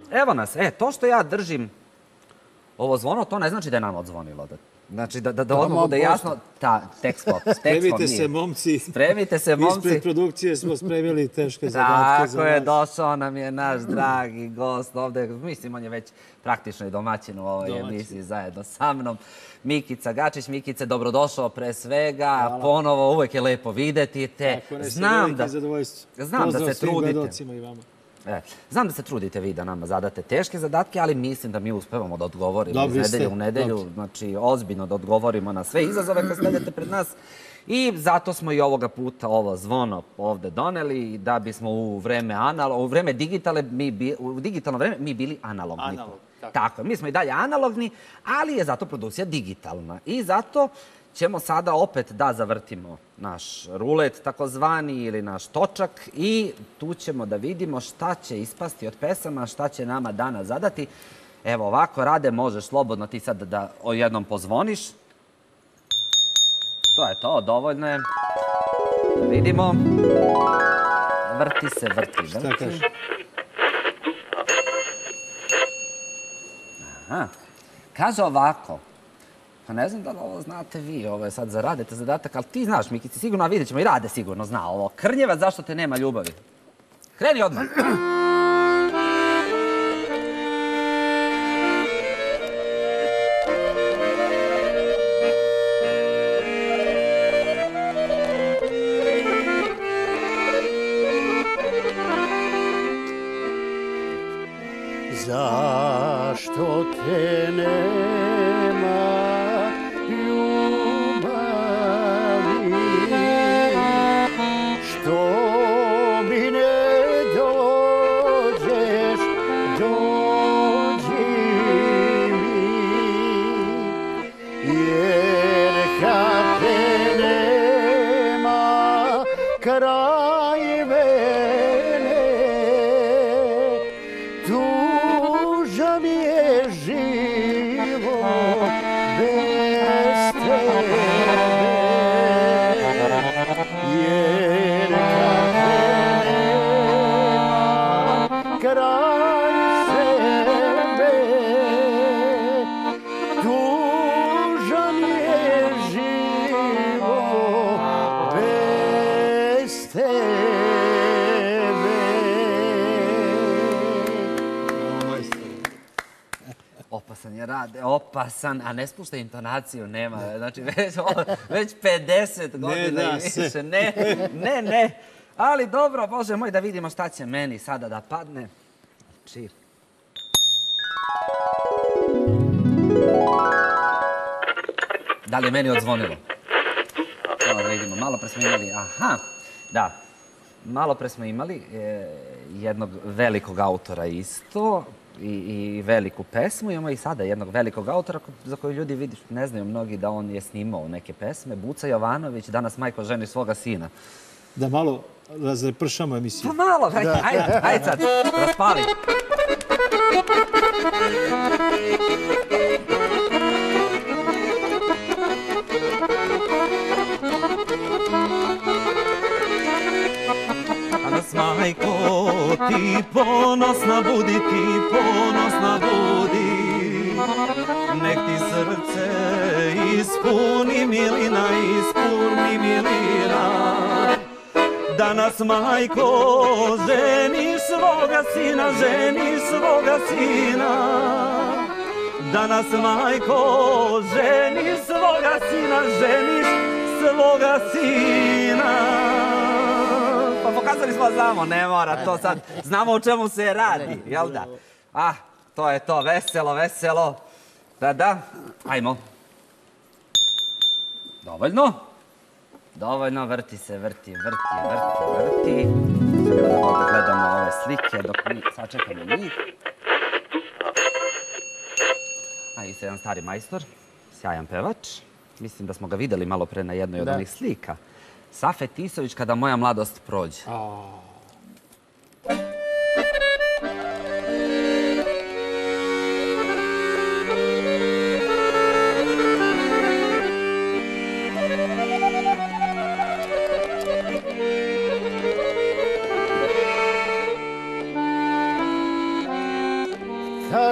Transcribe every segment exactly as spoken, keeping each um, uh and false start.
Evo nas, e, to što ja držim ovo zvono, to ne znači da je nam odzvonilo. Znači, da odmah bude jasno, tek spot, tek spot nije. Spremite se, momci. Spremite se, momci. Ispred produkcije smo spremili teške zadatke za vas. Tako je, došao nam je naš dragi gost ovde. Mislim, on je već praktično i domaćin u ovoj emisiji zajedno sa mnom. Mikica Gačić. Mikice, dobrodošao pre svega. Ponovo, uvek je lepo videti te. Znam da se trudite. Znam da se trudite vi da nama zadate teške zadatke, ali mislim da mi uspevamo da odgovorimo iz nedelje u nedelju. Znači, ozbiljno da odgovorimo na sve izazove koje stavljate pred nas. I zato smo i ovoga puta ovo zvono ovde doneli, da bismo u vreme u vreme digitale, u digitalno vreme mi bili analogni. Tako je, mi smo i dalje analogni, ali je zato produkcija digitalna. I zato ćemo sada opet da zavrtimo naš rulet, takozvani, ili naš točak, i tu ćemo da vidimo šta će ispasti od pesama, šta će nama danas zadati. Evo ovako, Rade, možeš slobodno ti sad da jednom pozvoniš. To je to, dovoljno je. Da vidimo. Vrti se, vrti, vrti. Aha. Kaže ovako. Pa ne znam da li ovo znate vi, ovo je sad za Radete zadatak, ali ti znaš, Mikici, sigurno, a vidjet ćemo, i Rade sigurno zna ovo. Krnjevac, zašto te nema ljubavi? Kreni odmah. Zašto te nema ljubavi, što mi ne dođeš, dođi mi, jer kad te nema kraj mene, tužan je život bez tebe, jer kad te nema kraj sebe, tužan je život bez tebe. Opasan je Rade, opasan, a ne spušta intonaciju, nema, znači već pedeset godina i više, ne, ne, ne, ali dobro, Bože moj, da vidimo šta će meni sada da padne. Znači... Da li je meni odzvonilo? Evo da vidimo, malo pre smo imali, aha, da, malo pre smo imali jednog velikog autora isto, i veliku pesmu. Imamo i sada jednog velikog autora za koju ljudi vidiš, ne znaju mnogi da on je snimao neke pesme. Buca Jovanović, danas majko ženi svoga sina. Da malo razrepršamo emisiju. Pa malo, ajde, ajde sad, raspali. Majko, ti ponosna budi, ti ponosna budi, nek ti srce ispuni milina, ispuni milina. Danas, majko, ženi svoga sina, ženi svoga sina. Danas, majko, ženi svoga sina, ženi svoga sina. Pa pokazali smo, znamo, ne mora to sad, znamo o čemu se radi, jel da? Ah, to je to, veselo, veselo. Da, da, ajmo. Dovoljno? Dovoljno, vrti se, vrti, vrti, vrti, vrti. Sada da gledamo ove slike dok mi sačekamo njih. A i se jedan stari majstor, sjajan pevač. Mislim da smo ga videli malo pre na jednoj od onih slika. Safet Isović, Kada moja mladost prođe.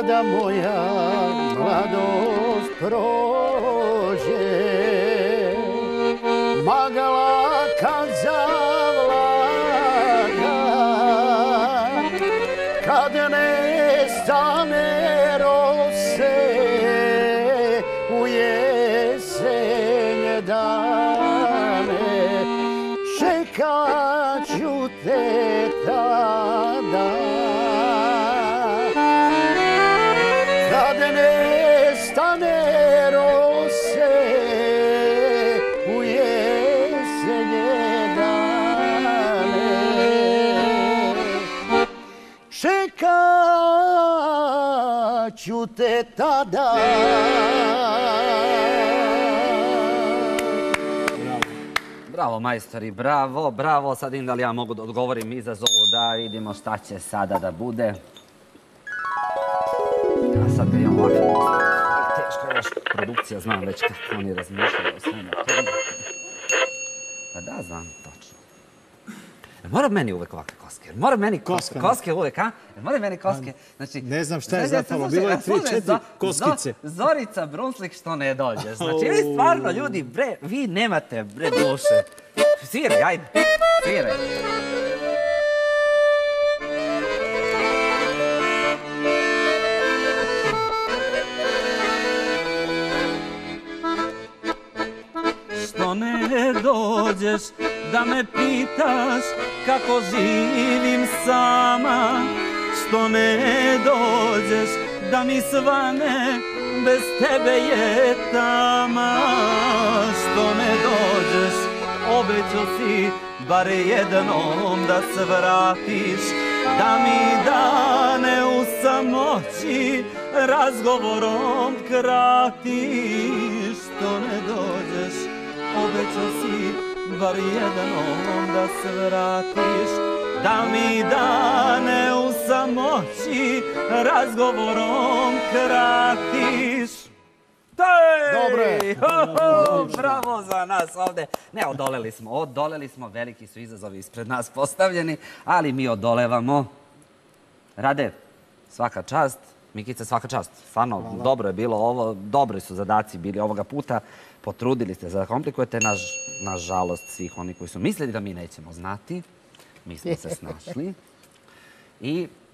kada moja mladost prođe, magla kad zavlada, kad nestane rose u jesenje dane, čekat ću te tada. Kad nestane rose u jesenje dane, čekat ću te tada. Bravo, majstori, bravo, bravo. Sad im da li ja mogu da odgovorim izazovu da vidimo šta će sada da bude. Ja sad ga imam ovako. Teško je još produkcija, znam već kako oni razmišljaju o svemu tome. Pa da, znam, točno. Mora meni uvek ovakve koske. Mora meni koske. Koske uvek, a? Mora meni koske. Znači, ne znam šta je zapalo. Bilo je tri, četiri koskice. Zorica Brunslik što ne dođe. Znači, vi stvarno, ljudi, bre, vi nemate, bre, duše. Sviraj, ajde. Sviraj. Što ne dođeš da me pitaš kako živim sama, što ne dođeš da mi svane bez tebe je tama, što ne dođeš, obećao si bar jednom da se vratiš, da mi dane u samoći razgovorom kratiš, što ne dođeš, obećao si bar jednom da se vratiš, da mi dane u samoći razgovorom kratiš. Dobro je. Bravo za nas ovde. Ne, odoleli smo, odoleli smo, veliki su izazovi ispred nas postavljeni, ali mi odolevamo. Rade, svaka čast. Mikica, svaka čast. Stvarno, dobro je bilo ovo, dobri su zadaci bili ovoga puta. Potrudili ste da komplikujete, nažalost, svih oni koji su mislili da mi nećemo znati. Mi smo se snašli. I